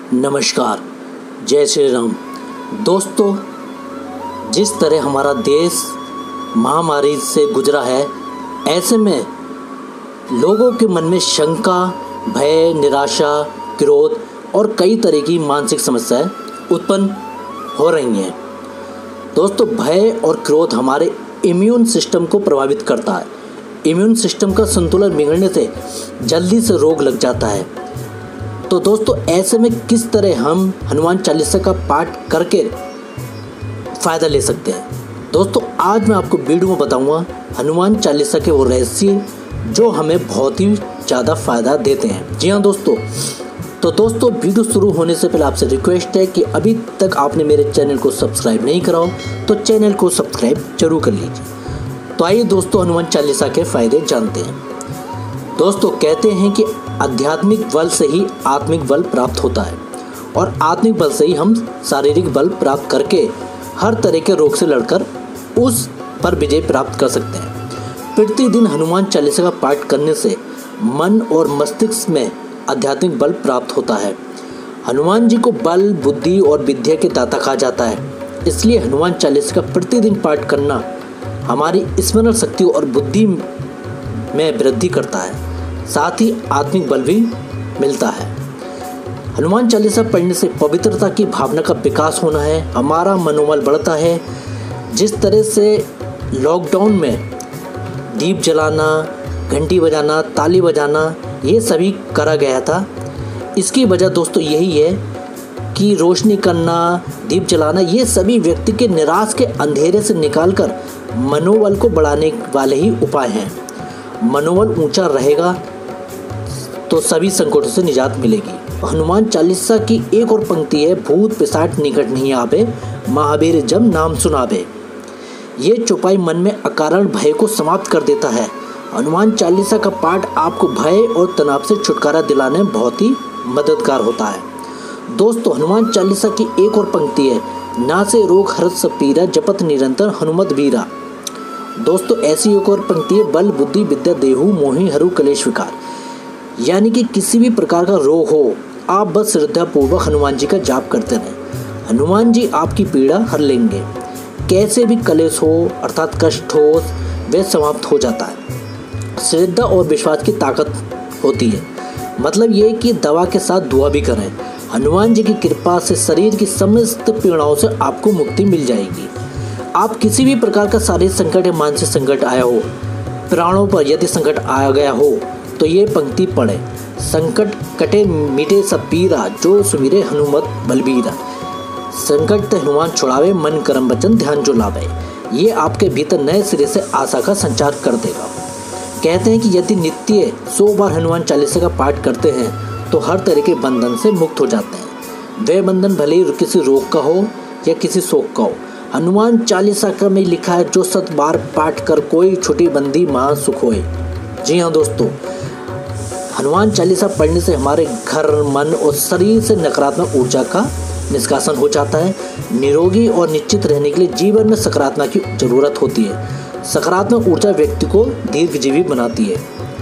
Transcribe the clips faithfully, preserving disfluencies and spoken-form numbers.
नमस्कार, जय श्री राम। दोस्तों, जिस तरह हमारा देश महामारी से गुजरा है, ऐसे में लोगों के मन में शंका, भय, निराशा, क्रोध और कई तरह की मानसिक समस्याएं उत्पन्न हो रही हैं। दोस्तों, भय और क्रोध हमारे इम्यून सिस्टम को प्रभावित करता है। इम्यून सिस्टम का संतुलन बिगड़ने से जल्दी से रोग लग जाता है। तो दोस्तों, ऐसे में किस तरह हम हनुमान चालीसा का पाठ करके फ़ायदा ले सकते हैं? दोस्तों, आज मैं आपको वीडियो में बताऊंगा हनुमान चालीसा के वो रहस्य जो हमें बहुत ही ज़्यादा फ़ायदा देते हैं। जी हाँ दोस्तों, तो दोस्तों वीडियो शुरू होने से पहले आपसे रिक्वेस्ट है कि अभी तक आपने मेरे चैनल को सब्सक्राइब नहीं करा हो तो चैनल को सब्सक्राइब जरूर कर लीजिए। तो आइए दोस्तों, हनुमान चालीसा के फ़ायदे जानते हैं। दोस्तों, कहते हैं कि आध्यात्मिक बल से ही आत्मिक बल प्राप्त होता है और आत्मिक बल से ही हम शारीरिक बल प्राप्त करके हर तरह के रोग से लड़कर उस पर विजय प्राप्त कर सकते हैं। प्रतिदिन हनुमान चालीसा का पाठ करने से मन और मस्तिष्क में आध्यात्मिक बल प्राप्त होता है। हनुमान जी को बल, बुद्धि और विद्या के दाता कहा जाता है। इसलिए हनुमान चालीसा का प्रतिदिन पाठ करना हमारी स्मरण शक्ति और बुद्धि में वृद्धि करता है, साथ ही आत्मिक बल भी मिलता है। हनुमान चालीसा पढ़ने से पवित्रता की भावना का विकास होना है, हमारा मनोबल बढ़ता है। जिस तरह से लॉकडाउन में दीप जलाना, घंटी बजाना, ताली बजाना ये सभी करा गया था, इसकी वजह दोस्तों यही है कि रोशनी करना, दीप जलाना ये सभी व्यक्ति के निराश के अंधेरे से निकालकर मनोबल को बढ़ाने वाले ही उपाय हैं। मनोबल ऊंचा रहेगा तो सभी संकटों से निजात मिलेगी। हनुमान चालीसा की एक और पंक्ति है, भूत पिशाच निकट नहीं आवे, महावीर जब नाम सुनावे। ये चौपाई मन में अकारण भय को समाप्त कर देता है। हनुमान चालीसा का पाठ आपको भय और तनाव से छुटकारा दिलाने में बहुत ही मददगार होता है। दोस्तों, हनुमान चालीसा की एक और पंक्ति है, ना से रोग हरत सब पीरा, जपत निरंतर हनुमत वीरा। दोस्तों, ऐसी एक और पंक्ति है, बल बुद्धि विद्या देहु मोहि हरु कलेश विकार। यानी कि किसी भी प्रकार का रोग हो, आप बस श्रद्धा पूर्वक हनुमान जी का जाप करते रहें, हनुमान जी आपकी पीड़ा हर लेंगे। कैसे भी कलेश हो अर्थात कष्ट हो, वह समाप्त हो जाता है। श्रद्धा और विश्वास की ताकत होती है, मतलब ये कि दवा के साथ दुआ भी करें। हनुमान जी की कृपा से शरीर की समस्त पीड़ाओं से आपको मुक्ति मिल जाएगी। आप किसी भी प्रकार का शारीरिक संकट या मानसिक संकट आया हो, प्राणों पर यदि संकट आ गया हो तो ये पंक्ति पढ़े, संकट कटे मिटे सब पीरा, जो सुमिरे हनुमत बलबीरा। संकट ते हनुमान छुड़ावे, मन कर्म वचन ध्यान जो लावे। ये आपके भीतर नए सिरे से आशा का संचार कर देगा। कहते हैं कि यदि नित्य सौ बार हनुमान चालीसा का पाठ करते हैं तो हर तरह के बंधन से मुक्त हो जाते हैं। वह बंधन भले ही किसी रोग का हो या किसी शोक का हो। हनुमान चालीसा का में लिखा है, जो सत बार पाठ कर कोई छुटी बंदी महा सुख होए। जी हाँ दोस्तों, हनुमान चालीसा पढ़ने से हमारे घर, मन और शरीर से नकारात्मक ऊर्जा का निष्कासन हो जाता है। निरोगी और निश्चित रहने के लिए जीवन में सकारात्मक की जरूरत होती है। सकारात्मक ऊर्जा व्यक्ति को दीर्घजीवी बनाती है।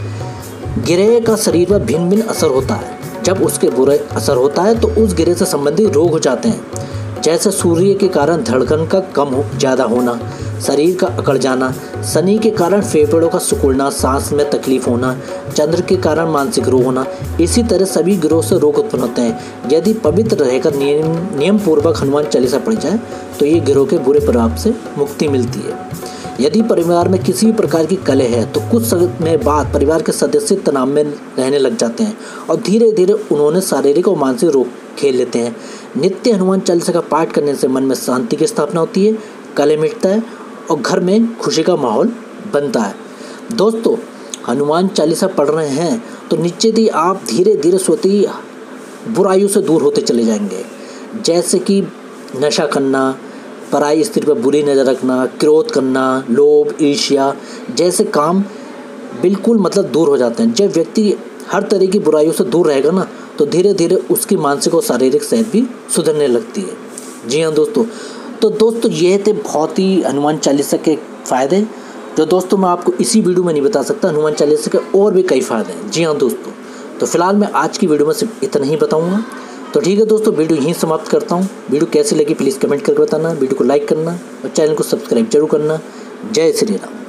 गिरह का शरीर पर भिन्न भिन्न असर होता है। जब उसके बुरे असर होता है तो उस गिरह से संबंधित रोग हो जाते हैं, जैसे सूर्य के कारण धड़कन का कम हो ज़्यादा होना, शरीर का अकड़ जाना, शनि के कारण फेफड़ों का सिकुड़ना, सांस में तकलीफ होना, चंद्र के कारण मानसिक रोग होना। इसी तरह सभी ग्रहों से रोग उत्पन्न होते हैं। यदि पवित्र रहकर नियम नियम पूर्वक हनुमान चालीसा पढ़ी जाए तो ये ग्रहों के बुरे प्रभाव से मुक्ति मिलती है। यदि परिवार में किसी भी प्रकार की कलह है तो कुछ समय बाद परिवार के सदस्य तनाव में रहने लग जाते हैं और धीरे धीरे उन्होंने शारीरिक और मानसिक रोग खेल लेते हैं। नित्य हनुमान चालीसा का पाठ करने से मन में शांति की स्थापना होती है, कलह मिटता है और घर में खुशी का माहौल बनता है। दोस्तों, हनुमान चालीसा पढ़ रहे हैं तो निश्चित ही आप धीरे धीरे स्वतः ही बुराइयों से दूर होते चले जाएंगे, जैसे कि नशा करना, पराई स्त्री पर बुरी नज़र रखना, क्रोध करना, लोभ, ईर्ष्या जैसे काम बिल्कुल मतलब दूर हो जाते हैं। जब व्यक्ति हर तरह की बुराइयों से दूर रहेगा ना तो धीरे धीरे उसकी मानसिक और शारीरिक सेहत भी सुधरने लगती है। जी हाँ दोस्तों, तो दोस्तों ये थे बहुत ही हनुमान चालीसा के फ़ायदे, जो दोस्तों मैं आपको इसी वीडियो में नहीं बता सकता। हनुमान चालीसा के और भी कई फ़ायदे हैं। जी हाँ दोस्तों, तो फिलहाल मैं आज की वीडियो में सिर्फ इतना ही बताऊँगा। तो ठीक है दोस्तों, वीडियो यहीं समाप्त करता हूँ। वीडियो कैसी लगी प्लीज़ कमेंट करके बताना, वीडियो को लाइक करना और चैनल को सब्सक्राइब जरूर करना। जय श्री राम।